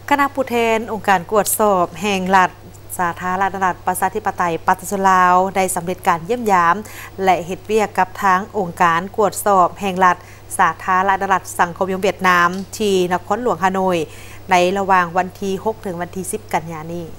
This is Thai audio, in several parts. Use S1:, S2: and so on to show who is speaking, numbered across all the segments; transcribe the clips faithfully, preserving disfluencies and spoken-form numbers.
S1: คณะผู้แทนองค์การกวดสอบแห่งรัฐสาธารณรัฐประชาธิปไตยปัตตานีลาวได้สำเร็จการเยี่ยมยามและเฮ็ดเวียกกับทางองค์การกวดสอบแห่งรัฐสาธารณรัฐสังคมนิยมเวียดนามที่นครหลวงฮานอยในระหว่างวันที่หกถึงวันที่สิบกันยายนนี้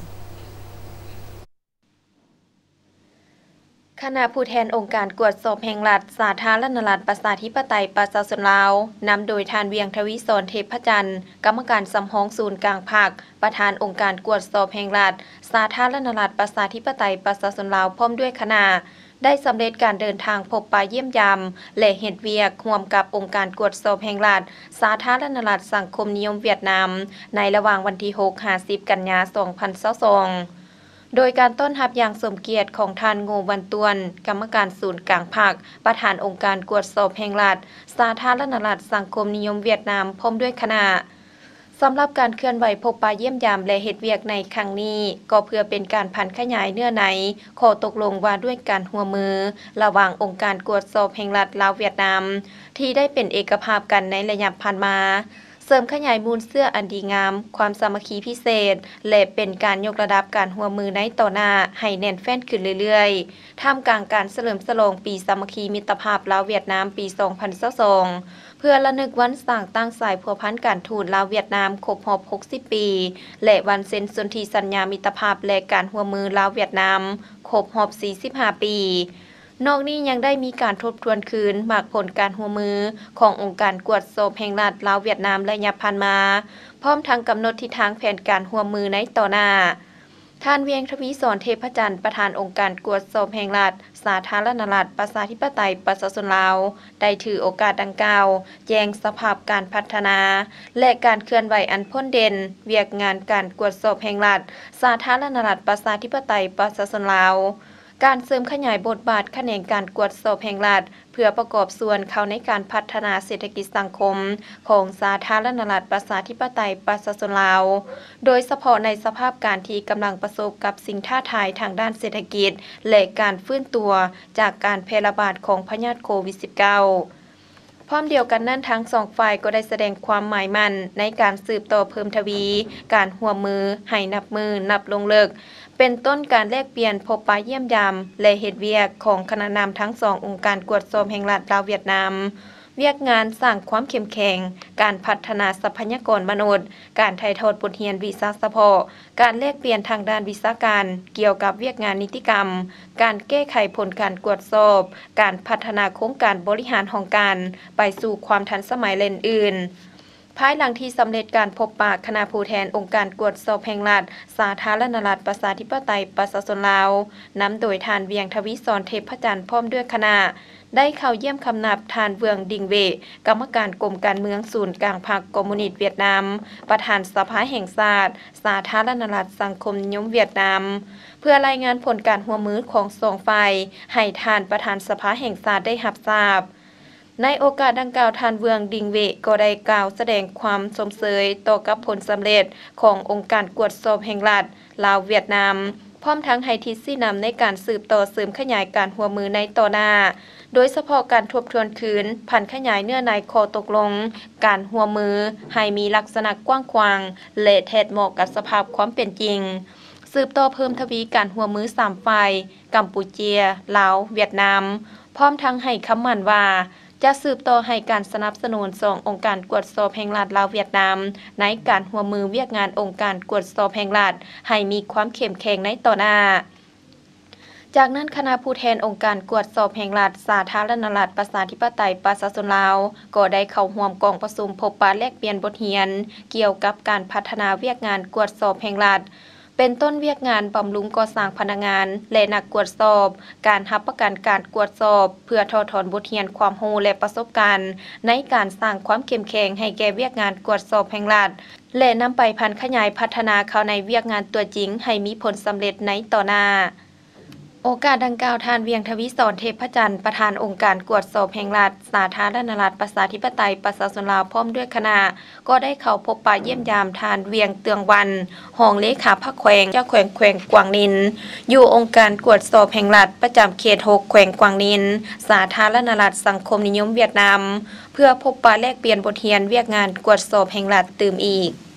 S2: คณะผู้แทนองค์การกวดสอบแห่งรัฐสาธารณรัฐประชาธิปไตยประชาชนลาวนำโดยทานเวียงทวิศรเทพจันทร์กรรมการสำห้องศูนย์กลางภาคประธานองค์การกวดสอบแห่งรัฐสาธารณรัฐประชาธิปไตยประชาชนลาวพร้อมด้วยคณะได้สำเร็จการเดินทางพบปะเยี่ยมยามและเฮ็ดเวียกร่วมกับองค์การกวดสอบแห่งรัฐสาธารณรัฐสังคมนิยมเวียดนามในระหว่างวันที่หกถึงห้าสิบกันยายนสองพันยี่สิบสองโดยการต้อนรับอย่างสมเกียรติของท่านโงวันตวนกรรมการศูนย์กลางภาคประธานองค์การกวดสอบแห่งรัฐสาธารณรัฐสังคมนิยมเวียดนามพร้อมด้วยคณะสำหรับการเคลื่อนไหวพบปะเยี่ยมยามและเฮ็ดเวียกในครั้งนี้ก็เพื่อเป็นการพันขยายเนื้อในข้อตกลงว่าด้วยการร่วมมือระหว่างองค์การกวดสอบแห่งรัฐลาวเวียดนามที่ได้เป็นเอกภาพกันในระยะผ่านมาเสริมขยายมูลเสื้ออันดีงามความสามัคคีพิเศษและเป็นการยกระดับการร่วมมือในต่อหน้าให้แน่นแฟ้นขึ้นเรื่อยๆท่ามกลางการเฉลิมฉลองปีสามัคคีมิตรภาพลาวเวียดนามปีสองพันยี่สิบสองเพื่อระลึกวันสร้างตั้งสายพัวพันการทูตลาวเวียดนามครบรอบหกสิบปีและวันเซ็นสนธิสัญญามิตรภาพและการร่วมมือลาวเวียดนามครบรอบสี่สิบห้าปีนอกนี้ยังได้มีการทบทวนคืนหมากผลการร่วมมือขององค์การกวดสอบแห่งรัฐลาวเวียดนามระยะผ่านมาพร้อมทั้งกำหนดทิศทางแผนการร่วมมือในต่อหน้าท่านเวียงทวีสรเทพจันทร์ประธานองค์การกวดสอบแห่งรัฐสาธารณรัฐประชาธิปไตยประชาชนลาวได้ถือโอกาสดังกล่าวแจ้งสภาพการพัฒนาและการเคลื่อนไหวอันพ้นเด่นเวียกงานการกวดสอบแห่งรัฐสาธารณรัฐประชาธิปไตยประชาชนลาวการเสริมขยายบทบาทแขนงการกวดสอบแห่งรัฐเพื่อประกอบส่วนเข้าในการพัฒนาเศรษฐกิจสังคมของสาธารณรัฐประชาธิปไตยประชาชนลาวโดยเฉพาะในสภาพการที่กำลังประสบกับสิ่งท้าทายทางด้านเศรษฐกิจและการฟื้นตัวจากการแพร่ระบาดของพยาธิโควิด สิบเก้า พร้อมเดียวกันนั้นทั้งสองฝ่ายก็ได้แสดงความหมายมั่นในการสืบต่อเพิ่มทวีการร่วมมือให้นับมือนับลงเลิกเป็นต้นการแลกเปลี่ยนพบปะเยี่ยมยามและเฮ็ดเวียกของคณะนำทั้งสององค์การกวดสอบแห่งรัฐลาวเวียดนามเวียกงานสร้างความเข้มแข็งการพัฒนาทรัพยากรมนุษย์การถ่ายทอดบทเรียนวิชาเฉพาะการแลกเปลี่ยนทางด้านวิชาการเกี่ยวกับเวียกงานนิติกรรมการแก้ไขผลการกวดสอบการพัฒนาโครงการบริหารของการไปสู่ความทันสมัยเลนอื่นภายหลังที่สำเร็จการพบปะคณะผู้แทนองค์การกวดสอบแห่งรัฐสาธารณรัฐประชาธิปไตยประชาชนลาวนำโดยทานเวียงทวิศรเทพจันทร์พร้อมด้วยคณะได้เข้าเยี่ยมคำนับทานเวียงดิงเวกรรมการกรมการเมืองศูนย์กลางพรรคคอมมิวนิสต์เวียดนามประธานสภาแห่งชาติสาธารณรัฐสังคมนิยมเวียดนามเพื่อรายงานผลการร่วมมือของสองฝ่ายให้ทานประธานสภาแห่งชาติได้รับทราบในโอกาสดังกล่าวทานเวียงดิงเวก็ได้กล่าวแสดงความสมเสยต่อกับผลสำเร็จขององค์การกวดสอบแห่งรัฐลาวเวียดนามพร้อมทั้งให้ทิศชี้นำในการสืบต่อเสริมขยายการร่วมมือในต่อหน้าโดยเฉพาะการทบทวนคืนพันขยายเนื้อในข้อตกลงการร่วมมือให้มีลักษณะกว้างขวางและแทดเหมาะกับสภาพความเป็นจริงสืบต่อเพิ่มทวีการร่วมมือสามฝ่ายกัมพูเชียลาวเวียดนามพร้อมทั้งให้คำมั่นว่าจะสืบต่อให้การสนับสนุนสององค์การกวดสอบแห่งรัฐลาวเวียดนามในการร่วมมือเวียกงานองค์การกวดสอบแห่งรัฐให้มีความเข้มแข็งในต่อหน้าจากนั้นคณะผู้แทนองค์การกวดสอบแห่งรัฐสาธารณรัฐประชาธิปไตยประชาชนลาวก็ได้เข้าร่วมกองประชุมพบปะแลกเปลี่ยนบทเรียนเกี่ยวกับการพัฒนาเวียกงานกวดสอบแห่งรัฐเป็นต้นเวียกงานบำรุงก่อสร้างพนักงานและนักกวดสอบการรับประกันการกวดสอบเพื่อทอดถอนบทเรียนความรู้และประสบการณ์ในการสร้างความเข้มแข็งให้แก่เวียกงานกวดสอบแห่งรัฐและนำไปพันขยายพัฒนาเข้าในเวียกงานตัวจริงให้มีผลสำเร็จในต่อหน้าโอกาสดังกล่าวทานเวียงทวิศรเทพจันทร์ประธานองค์การกวดสอบแห่งรัฐสาธารณรัฐประชาธิปไตยประชาชนลาวพร้อมด้วยคณะก็ได้เข้าพบปะเยี่ยมยามทานเวียงเตืองวันห้องเลขาพรรคแขวงเจ้าแขวงแขวงกวางนินอยู่องค์การกวดสอบแห่งรัฐประจำเขตหกแขวงกวางนินสาธารณรัฐสังคมนิยมเวียดนามเพื่อพบปะแลกเปลี่ยนบทเรียนเวียกงานกวดสอบแห่งรัฐตื่มอีก